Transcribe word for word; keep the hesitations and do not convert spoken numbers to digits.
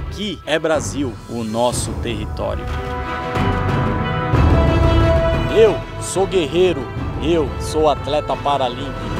Aqui é Brasil, o nosso território. Eu sou guerreiro, eu sou atleta paralímpico.